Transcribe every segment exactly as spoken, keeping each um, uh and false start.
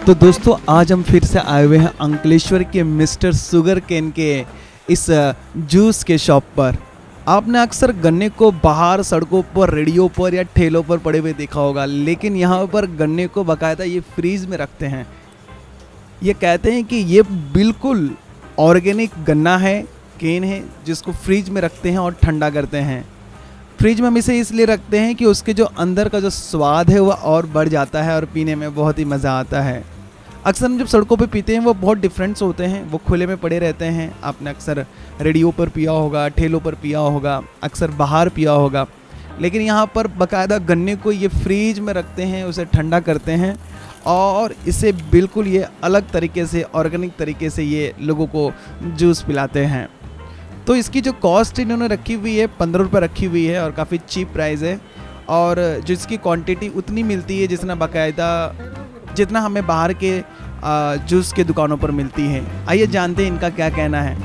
तो दोस्तों आज हम फिर से आए हुए हैं अंकलेश्वर के मिस्टर शुगर केन के इस जूस के शॉप पर। आपने अक्सर गन्ने को बाहर सड़कों पर, रेडियो पर या ठेलों पर पड़े हुए देखा होगा, लेकिन यहाँ पर गन्ने को बाकायदा ये फ्रीज में रखते हैं। ये कहते हैं कि ये बिल्कुल ऑर्गेनिक गन्ना है, केन है, जिसको फ्रीज में रखते हैं और ठंडा करते हैं। फ्रिज में हम इसे इसलिए रखते हैं कि उसके जो अंदर का जो स्वाद है वह और बढ़ जाता है और पीने में बहुत ही मज़ा आता है। अक्सर हम जब सड़कों पे पीते हैं वो बहुत डिफरेंट्स होते हैं, वो खुले में पड़े रहते हैं। आपने अक्सर रेडियो पर पिया होगा, ठेलों पर पिया होगा, अक्सर बाहर पिया होगा, लेकिन यहाँ पर बाकायदा गन्ने को ये फ्रीज में रखते हैं, उसे ठंडा करते हैं और इसे बिल्कुल ये अलग तरीके से, ऑर्गेनिक तरीके से ये लोगों को जूस पिलाते हैं। तो इसकी जो कॉस्ट इन्होंने रखी हुई है पंद्रह रुपये रखी हुई है और काफ़ी चीप प्राइस है, और जिसकी क्वांटिटी उतनी मिलती है जितना बाकायदा जितना हमें बाहर के जूस के दुकानों पर मिलती है। आइए जानते हैं इनका क्या कहना है।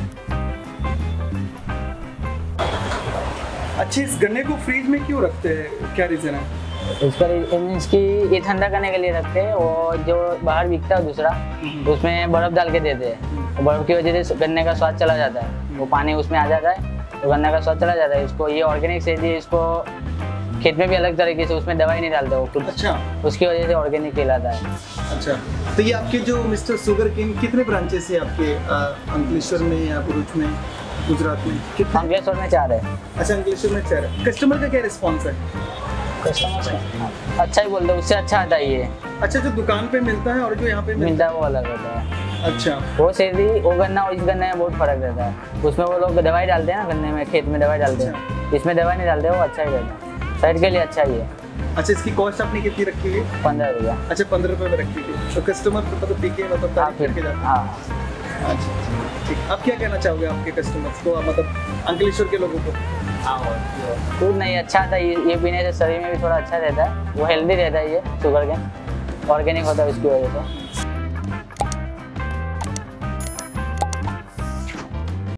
अच्छा, इस गन्ने को फ्रीज में क्यों रखते हैं, क्या रीज़न है? इस पर इसकी ये ठंडा करने के लिए रखते हैं। वो जो बाहर बिकता है दूसरा, उसमें बर्फ़ डाल के देते हैं, तो बर्फ़ की वजह से गन्ने का स्वाद चला जाता है, वो पानी उसमें आ जाता है तो गन्ने का स्वाद चला जाता है। इसको ये ऑर्गेनिक से जी, इसको खेत में भी अलग तरीके से, उसमें दवाई नहीं डालते वो खुद। अच्छा, उसकी वजह से ऑर्गेनिक कहलाता है। अच्छा, तो ये आपके जो मिस्टर शुगर केन कितने ब्रांचेस है आपके अंकलेश्वर में या भरूच में, गुजरात में? अंकलेश्वर में चार है। अच्छा, अंकलेश्वर में चार है। कस्टमर का क्या रिस्पॉन्स है? कस्टमर अच्छा ही बोलते हैं, उससे अच्छा आता है ये। अच्छा, जो दुकान पे मिलता है और जो यहाँ पे मिलता है वो अलग होता है। अच्छा, वो सीधी वो गन्ना और इस गन्ने में बहुत फर्क रहता है। उसमें वो लोग दवाई डालते हैं ना, गन्ने में खेत में दवाई डालते हैं, इसमें दवाई नहीं डालते, वो अच्छा ही रहता है, सेहत के लिए अच्छा ही है। अच्छा, इसकी कॉस्ट आपने कितनी रखी हुई है? पंद्रह रुपया। अच्छा, पंद्रह रुपये में रखी थी। तो कस्टमर मतलब पी के मतलब तारीफ करके जाते हैं। हाँ, अच्छा ठीक। आप क्या कहना चाहोगे आपके कस्टमर्स को, मतलब अंकलेश्वर के लोगों को? दूध नहीं अच्छा था, ये पीने से शरीर में भी थोड़ा अच्छा रहता है, वो हेल्दी रहता है, ये शुगर केन ऑर्गेनिक होता है उसकी वजह से।